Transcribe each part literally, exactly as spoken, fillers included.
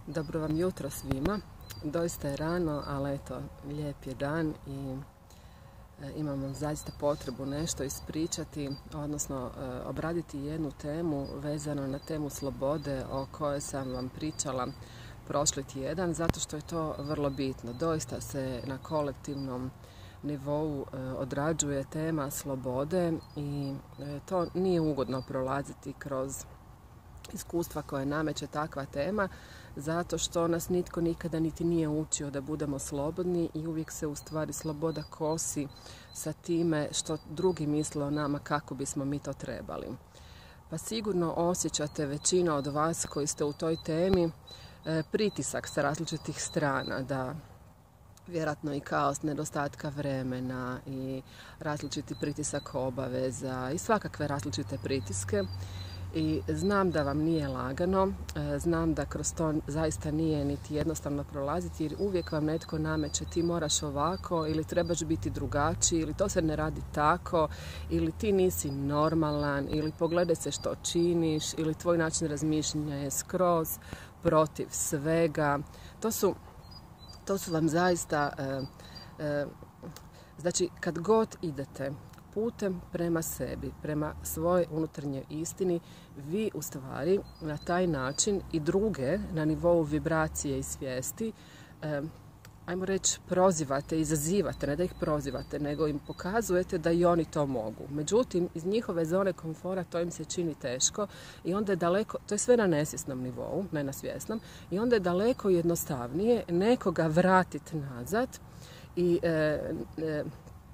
Dobro vam jutro svima. Doista je rano, ali eto, lijep je dan i e, imamo zaista potrebu nešto ispričati, odnosno e, obraditi jednu temu vezano na temu slobode o kojoj sam vam pričala prošli tjedan, zato što je to vrlo bitno. Doista se na kolektivnom nivou e, odrađuje tema slobode i e, to nije ugodno prolaziti kroz iskustva koje nameće takva tema, zato što nas nitko nikada niti nije učio da budemo slobodni i uvijek se u stvari sloboda kosi sa time što drugi misle o nama kako bismo mi to trebali. Pa sigurno osjećate, većina od vas koji ste u toj temi, pritisak sa različitih strana, da vjerojatno i kaos nedostatka vremena i različiti pritisak obaveza i svakakve različite pritiske. I znam da vam nije lagano, znam da kroz to zaista nije niti jednostavno prolaziti, jer uvijek vam netko nameće ti moraš ovako ili trebaš biti drugačiji ili to se ne radi tako ili ti nisi normalan ili pogledaj se što činiš ili tvoj način razmišljanja je skroz protiv svega. To su, to su vam zaista, e, e, znači kad god idete putem prema sebi, prema svojoj unutarnjoj istini, vi u stvari na taj način i druge na nivou vibracije i svijesti, eh, ajmo reći, prozivate, izazivate, ne da ih prozivate, nego im pokazujete da i oni to mogu. Međutim, iz njihove zone komfora to im se čini teško i onda je daleko, to je sve na nesvjesnom nivou, ne na svjesnom, i onda je daleko jednostavnije nekoga vratiti nazad i eh, eh,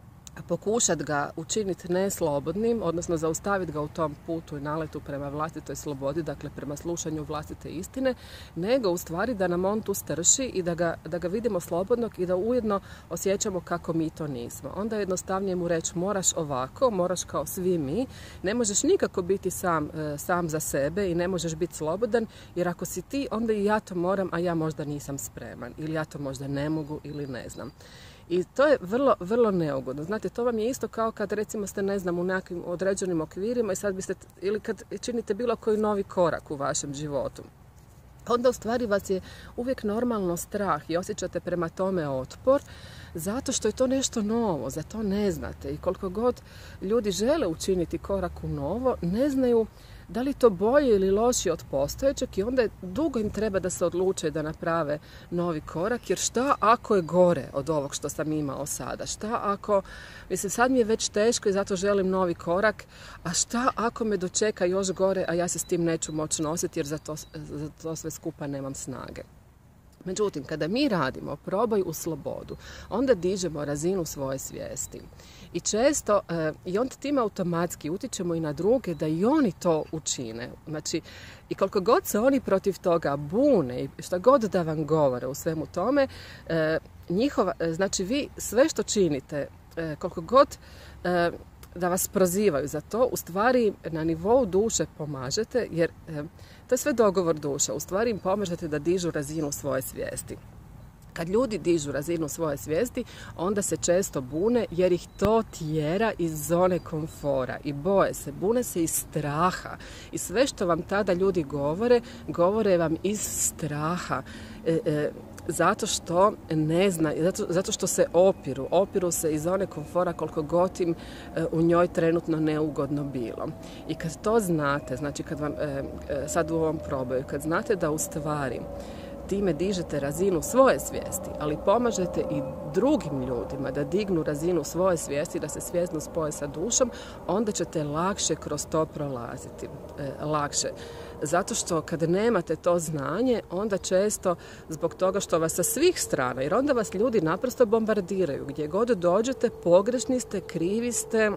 pokušati ga učiniti neslobodnim, odnosno zaustaviti ga u tom putu i naletu prema vlastitoj slobodi, dakle prema slušanju vlastite istine, nego u stvari da nam on tu strši i da ga, da ga vidimo slobodnog i da ujedno osjećamo kako mi to nismo. Onda je jednostavnije mu reći moraš ovako, moraš kao svi mi, ne možeš nikako biti sam, sam za sebe i ne možeš biti slobodan, jer ako si ti, onda i ja to moram, a ja možda nisam spreman ili ja to možda ne mogu ili ne znam. I to je vrlo, vrlo neugodno. Znate, to vam je isto kao kad recimo ste, ne znam, u nekim određenim okvirima i sad biste, ili kad činite bilo koji novi korak u vašem životu. Onda u stvari vas je uvijek normalno strah i osjećate prema tome otpor, zato što je to nešto novo, za to ne znate. I koliko god ljudi žele učiniti korak u novo, ne znaju da li to bolje ili lošije od postojećeg i onda je dugo im treba da se odluče da naprave novi korak, jer šta ako je gore od ovog što sam imao sada? Šta ako, mislim, sad mi je već teško i zato želim novi korak, a šta ako me dočeka još gore, a ja se s tim neću moći nositi jer za to, za to sve skupa nemam snage. Međutim, kada mi radimo probaj u slobodu, onda dižemo razinu svoje svijesti. I često, e, i onda time automatski utičemo i na druge da i oni to učine. Znači, i koliko god se oni protiv toga bune i šta god da vam govore u svemu tome, e, njihova, znači vi sve što činite, e, koliko god e, da vas prozivaju za to, u stvari na nivou duše pomažete, jer e, to je sve dogovor duša. U stvari im pomažete da dižu razinu svoje svijesti. Kad ljudi dižu razinu svoje svijesti, onda se često bune jer ih to tjera iz zone komfora i boje se, bune se iz straha. I sve što vam tada ljudi govore, govore vam iz straha. E, e, zato što ne zna, zato, zato što se opiru, opiru se iz zone komfora koliko god im e, u njoj trenutno neugodno bilo. I kad to znate, znači kad vam e, e, sad u ovom probaju, kad znate da u stvari time dižete razinu svoje svijesti, ali pomažete i drugim ljudima da dignu razinu svoje svijesti, da se svjesno spoje sa dušom, onda ćete lakše kroz to prolaziti. E, lakše. Zato što kad nemate to znanje, onda često zbog toga što vas sa svih strana, jer onda vas ljudi naprosto bombardiraju. Gdje god dođete, pogrešni ste, krivi ste,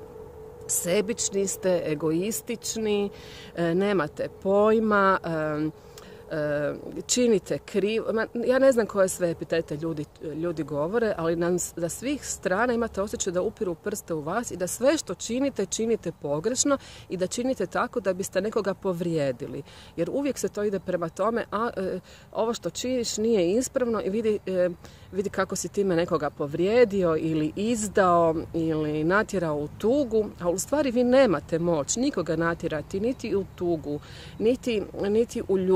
sebični ste, egoistični, e, nemate pojma, e, činite krivo. Ja ne znam koje sve epitete ljudi, ljudi govore, ali nam za svih strana imate osjećaj da upiru prste u vas i da sve što činite, činite pogrešno i da činite tako da biste nekoga povrijedili. Jer uvijek se to ide prema tome, a e, ovo što činiš nije ispravno i vidi, e, vidi kako si time nekoga povrijedio ili izdao ili natjerao u tugu, a u stvari vi nemate moć nikoga natjerati niti u tugu, niti, niti u ljutnju.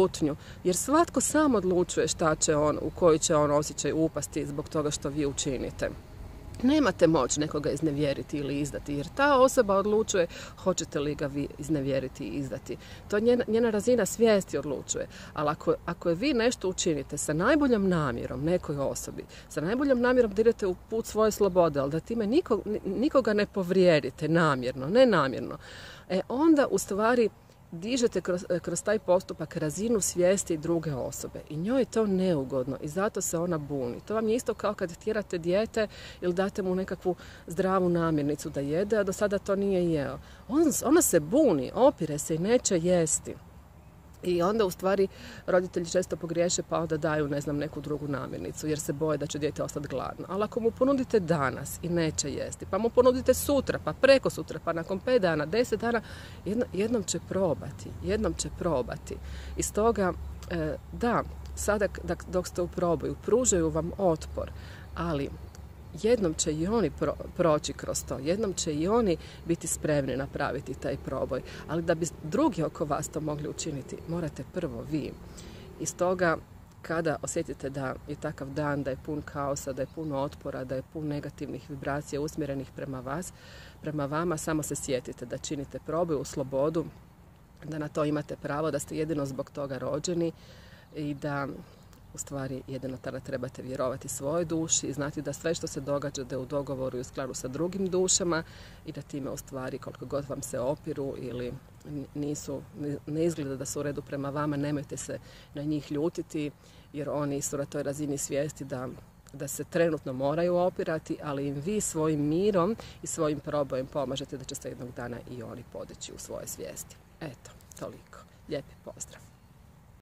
jer svatko sam odlučuje šta će on, u koji će on osjećaj upasti zbog toga što vi učinite. Nemate moć nekoga iznevjeriti ili izdati, jer ta osoba odlučuje hoćete li ga vi iznevjeriti i izdati. To njena, njena razina svijesti odlučuje. Ali ako, ako je vi nešto učinite sa najboljom namjerom nekoj osobi, sa najboljom namjerom da idete u put svoje slobode, ali da time nikog, nikoga ne povrijedite namjerno, ne namjerno, e onda u stvari dižete kroz, kroz taj postupak razinu svijesti druge osobe i njoj je to neugodno i zato se ona buni. To vam je isto kao kad tjerate dijete ili date mu nekakvu zdravu namirnicu da jede, a do sada to nije jeo. On, ona se buni, opire se i neće jesti. I onda u stvari roditelji često pogriješe pa onda daju, ne znam, neku drugu namirnicu jer se boje da će dijete ostati gladno. Ali ako mu ponudite danas i neće jesti, pa mu ponudite sutra, pa preko sutra, pa nakon pet dana, deset dana, jedno, jednom će probati, jednom će probati. I stoga, e, da, sada dok ste u proboju, pružaju vam otpor, ali jednom će i oni pro, proći kroz to, jednom će i oni biti spremni napraviti taj proboj. Ali da bi drugi oko vas to mogli učiniti, morate prvo vi. I stoga, kada osjetite da je takav dan, da je pun kaosa, da je puno otpora, da je pun negativnih vibracija usmjerenih prema vas, prema vama, samo se sjetite da činite proboj u slobodu, da na to imate pravo, da ste jedino zbog toga rođeni i da u stvari jedino tada trebate vjerovati svojoj duši i znati da sve što se događa da je u dogovoru i u skladu sa drugim dušama i da time u stvari koliko god vam se opiru ili nisu, ne izgleda da su u redu prema vama, nemojte se na njih ljutiti jer oni su na toj razini svijesti da, da se trenutno moraju opirati, ali im vi svojim mirom i svojim probojem pomažete da će se jednog dana i oni podići u svoje svijesti. Eto, toliko. Lijepi pozdrav.